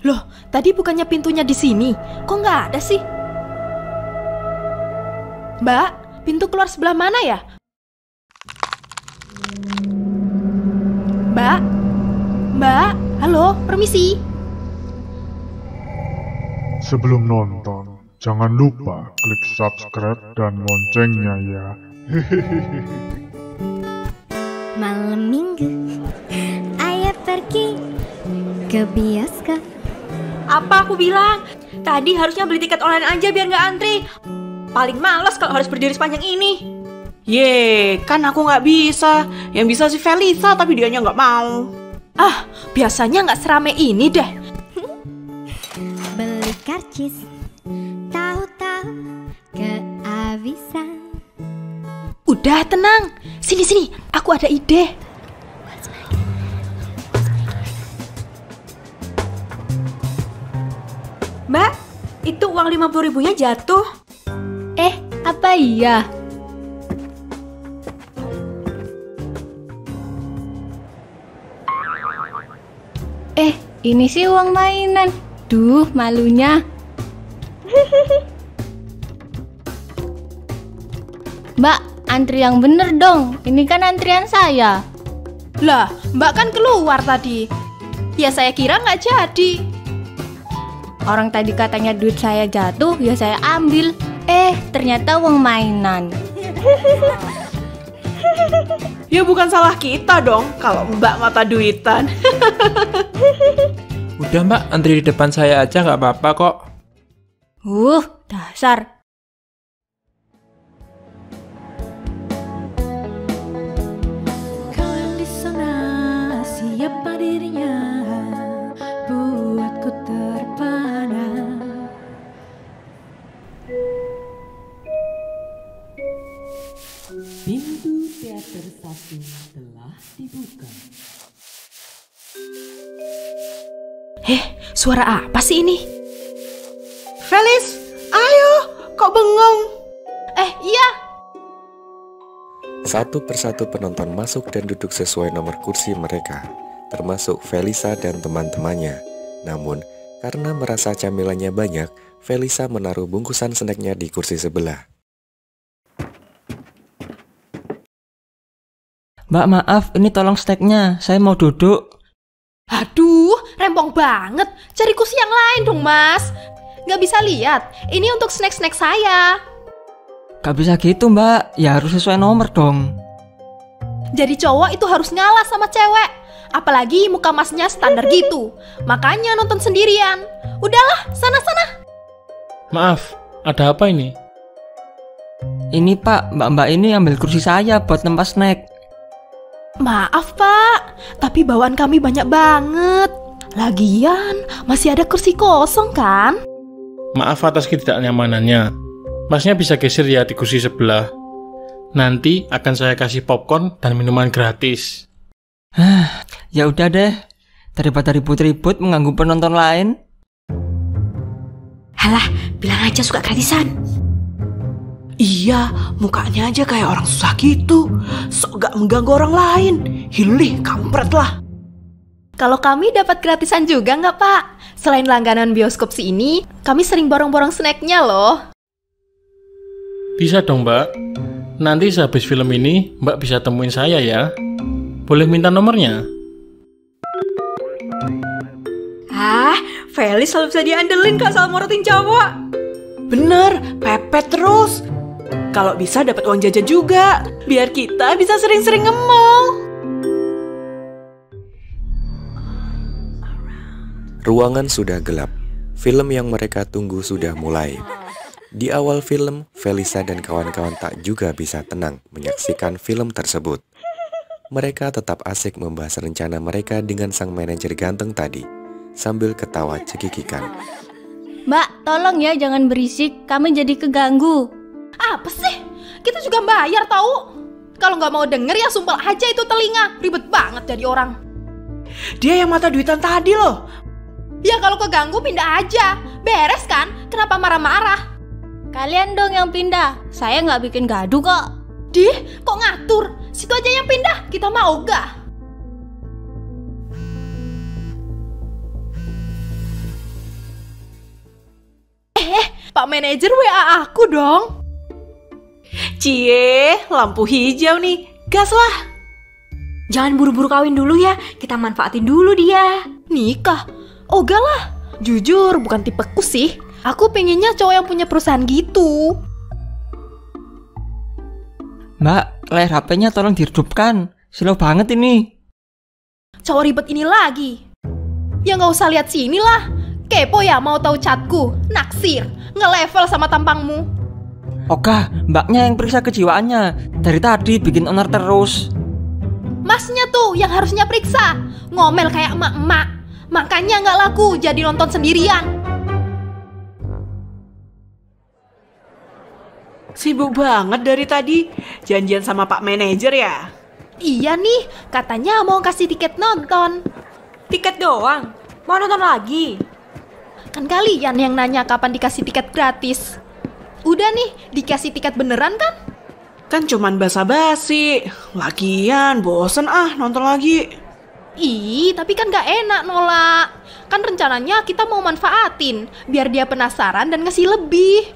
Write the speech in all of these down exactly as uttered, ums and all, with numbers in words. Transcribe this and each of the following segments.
Loh, tadi bukannya pintunya di sini? Kok nggak ada sih? Mbak, pintu keluar sebelah mana ya? Mbak? Mbak? Halo, permisi. Sebelum nonton, jangan lupa klik subscribe dan loncengnya ya. Malam minggu, ayah pergi ke bioskop. Apa aku bilang? Tadi harusnya beli tiket online aja biar nggak antri. Paling males kalau harus berdiri sepanjang ini. Ye, kan aku nggak bisa. Yang bisa si Felisa, tapi dianya nggak mau. Ah, biasanya nggak serame ini deh. Beli karcis, tahu-tahu kehabisan. Udah tenang. Sini-sini, aku ada ide. Mbak, itu uang lima puluh ribunya jatuh. Eh, apa iya? Eh, ini sih uang mainan. Duh, malunya. Mbak, antri yang bener dong. Ini kan antrian saya. Lah, Mbak kan keluar tadi. Ya saya kira nggak jadi. Orang tadi katanya duit saya jatuh, ya saya ambil. Eh, ternyata uang mainan. Ya bukan salah kita dong kalau Mbak mata duitan. Udah Mbak, antri di depan saya aja nggak apa-apa kok. Uh, dasar. Kau yang di sana, siapa dirinya? Buatku terpana. Pintu teater satu telah dibuka. Eh, suara apa sih ini? Felis, ayo, kok bengong? Eh, iya. Satu persatu penonton masuk dan duduk sesuai nomor kursi mereka, termasuk Felisa dan teman-temannya. Namun, karena merasa camilannya banyak, Felisa menaruh bungkusan snacknya di kursi sebelah. Mbak maaf, ini tolong snacknya, saya mau duduk. Aduh, rempong banget. Cari kursi yang lain dong, Mas. Nggak bisa lihat. Ini untuk snack-snack saya. Gak bisa gitu mbak, ya harus sesuai nomor dong. Jadi cowok itu harus ngalah sama cewek. Apalagi muka masnya standar gitu. Makanya nonton sendirian. Udahlah, sana-sana. Maaf, ada apa ini? Ini pak, mbak-mbak ini ambil kursi saya buat tempat snack. Maaf pak, tapi bawaan kami banyak banget. Lagian, masih ada kursi kosong kan? Maaf atas ketidaknyamanannya. Masnya bisa geser ya di kursi sebelah. Nanti akan saya kasih popcorn dan minuman gratis. Hah, ya udah deh. Daripada ribut-ribut mengganggu penonton lain. Halah, bilang aja suka gratisan. Iya, mukanya aja kayak orang susah gitu. Sok gak mengganggu orang lain. Hilih, kampret lah. Kalau kami dapat gratisan juga nggak pak? Selain langganan bioskop si ini, kami sering borong-borong snacknya loh. Bisa dong mbak. Nanti sehabis film ini, mbak bisa temuin saya ya. Boleh minta nomornya? Ah, Felis selalu bisa diandelin kak soal morotin cowok. Bener, pepet terus. Kalau bisa dapat uang jajan juga, biar kita bisa sering-sering nge-mall. Ruangan sudah gelap. Film yang mereka tunggu sudah mulai. Di awal film, Felisa dan kawan-kawan tak juga bisa tenang menyaksikan film tersebut. Mereka tetap asik membahas rencana mereka dengan sang manajer ganteng tadi, sambil ketawa cekikikan. Mbak, tolong ya jangan berisik, kami jadi keganggu. Apa sih? Kita juga bayar tahu. Kalau nggak mau denger ya sumpel aja itu telinga. Ribet banget jadi orang. Dia yang mata duitan tadi loh. Ya kalau keganggu pindah aja. Beres kan? Kenapa marah-marah? Kalian dong yang pindah, saya nggak bikin gaduh kok. Dih, kok ngatur? Situ aja yang pindah, kita mau gak? Pak manajer W A aku dong. Cie, lampu hijau nih. Gas lah. Jangan buru-buru kawin dulu ya, kita manfaatin dulu dia. Nikah? Ogah lah. Jujur, bukan tipeku sih. Aku pengennya cowok yang punya perusahaan gitu. Mbak, layar H P-nya tolong diredupkan. Slow banget ini. Cowok ribet ini lagi. Ya nggak usah lihat sini lah. Kepo ya mau tahu catku? Naksir, nge-level sama tampangmu. Oga, mbaknya yang periksa kejiwaannya. Dari tadi bikin onar terus. Masnya tuh yang harusnya periksa. Ngomel kayak emak-emak. Makanya nggak laku jadi nonton sendirian. Sibuk banget dari tadi. Janjian sama Pak manajer ya? Iya nih, katanya mau kasih tiket nonton. Tiket doang? Mau nonton lagi? Kan kalian yang nanya kapan dikasih tiket gratis. Udah nih, dikasih tiket beneran kan? Kan cuman basa-basi. Lagian bosen ah nonton lagi. Ih, tapi kan gak enak nolak. Kan rencananya kita mau manfaatin biar dia penasaran dan ngasih lebih.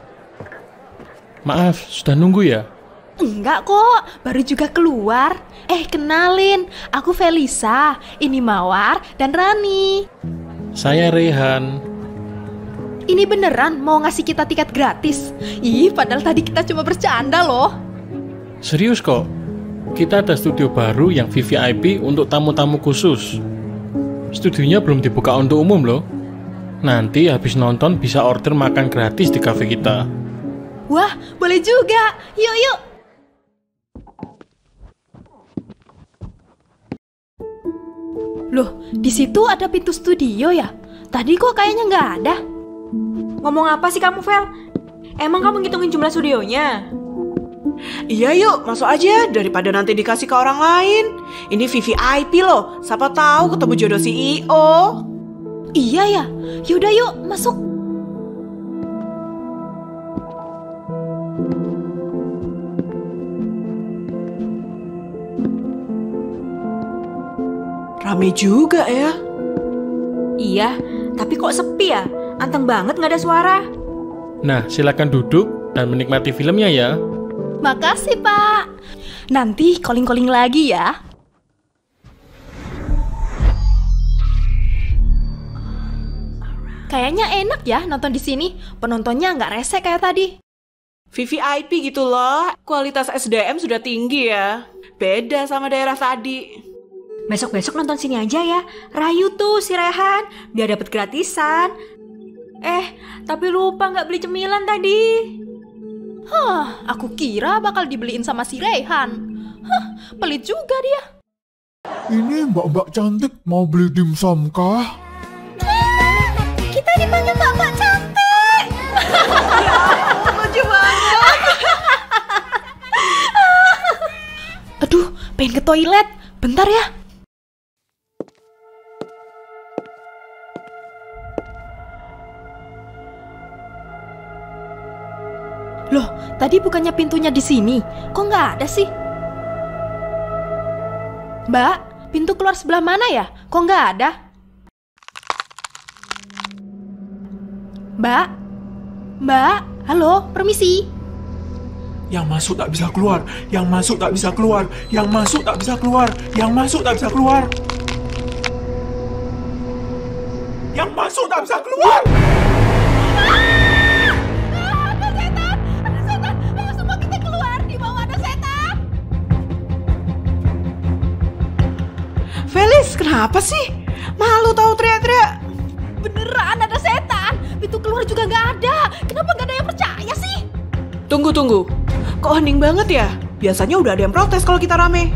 Maaf, sudah nunggu ya? Enggak kok, baru juga keluar. Eh, kenalin, aku Felisa. Ini Mawar dan Rani. Saya Rehan. Ini beneran mau ngasih kita tiket gratis? Ih, padahal tadi kita cuma bercanda loh. Serius kok. Kita ada studio baru yang V V I P untuk tamu-tamu khusus. Studionya belum dibuka untuk umum loh. Nanti habis nonton bisa order makan gratis di cafe kita. Wah, boleh juga. Yuk, yuk. Loh, di situ ada pintu studio ya? Tadi kok kayaknya nggak ada. Ngomong apa sih kamu, Vel? Emang kamu ngitungin jumlah studionya? Iya yuk, masuk aja daripada nanti dikasih ke orang lain. Ini V V I P loh, siapa tahu ketemu jodoh C E O. Iya ya, yaudah yuk masuk. Rame juga ya. Iya, tapi kok sepi ya? Anteng banget nggak ada suara. Nah, silakan duduk dan menikmati filmnya ya. Makasih, Pak. Nanti calling-calling lagi ya. Kayaknya enak ya nonton di sini. Penontonnya nggak rese kayak tadi. V V I P gitu loh. Kualitas S D M sudah tinggi ya. Beda sama daerah tadi. Besok-besok nonton sini aja ya. Rayu tuh si Rehan, biar dapat gratisan. Eh, tapi lupa nggak beli cemilan tadi. Hah, aku kira bakal dibeliin sama si Rehan. Hah, pelit juga dia. Ini mbak-mbak cantik mau beli dimsum kah? Kita dipanggil mbak-mbak cantik. Lucu banget. Aduh, pengen ke toilet. Bentar ya. Loh, tadi bukannya pintunya di sini? Kok nggak ada sih? Mbak, pintu keluar sebelah mana ya? Kok nggak ada? Mbak? Mbak? Halo, permisi. Yang masuk tak bisa keluar, yang masuk tak bisa keluar, yang masuk tak bisa keluar, yang masuk tak bisa keluar. Yang masuk tak bisa keluar. Felis, kenapa sih? Malu tahu teriak-teriak. Beneran ada setan. Pintu keluar juga nggak ada. Kenapa nggak ada yang percaya sih? Tunggu, tunggu. Kok hening banget ya? Biasanya udah ada yang protes kalau kita rame.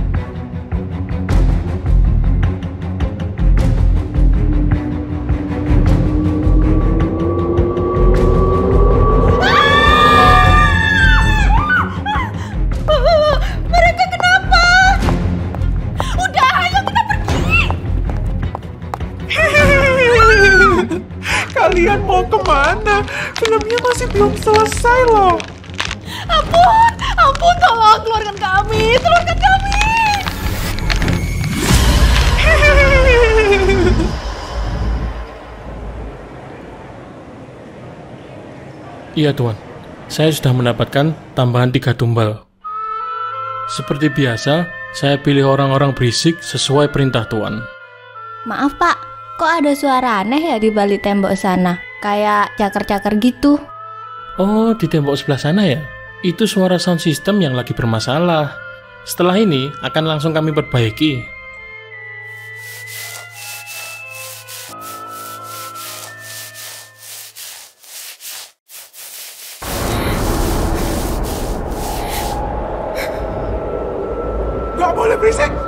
Kalian mau kemana? Filmnya masih belum selesai loh. Ampun, ampun, tolong keluarkan kami, keluarkan kami. Iya Tuan, saya sudah mendapatkan tambahan tiga tumbal. Seperti biasa, saya pilih orang-orang berisik sesuai perintah Tuan. Maaf Pak, kok ada suara aneh ya di balik tembok sana? Kayak cakar-cakar gitu. Oh, di tembok sebelah sana ya? Itu suara sound system yang lagi bermasalah. Setelah ini akan langsung kami perbaiki. Gak boleh berisik.